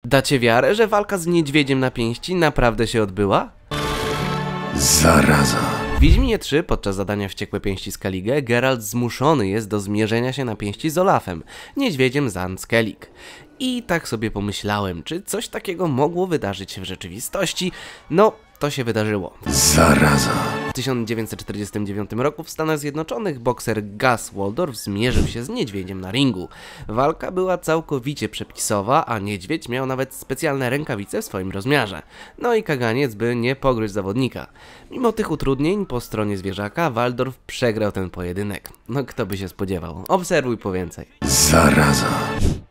Dacie wiarę, że walka z niedźwiedziem na pięści naprawdę się odbyła? Zaraza. W Wiedźminie 3 podczas zadania Wściekłe Pięści Skellige Geralt zmuszony jest do zmierzenia się na pięści z Olafem, niedźwiedziem z Andskellig. I tak sobie pomyślałem, czy coś takiego mogło wydarzyć się w rzeczywistości? No, to się wydarzyło. Zaraza. W 1949 roku w Stanach Zjednoczonych bokser Gus Waldorf zmierzył się z niedźwiedziem na ringu. Walka była całkowicie przepisowa, a niedźwiedź miał nawet specjalne rękawice w swoim rozmiarze. No i kaganiec, by nie pogryźć zawodnika. Mimo tych utrudnień po stronie zwierzaka Waldorf przegrał ten pojedynek. No kto by się spodziewał? Obserwuj po więcej. Zaraza.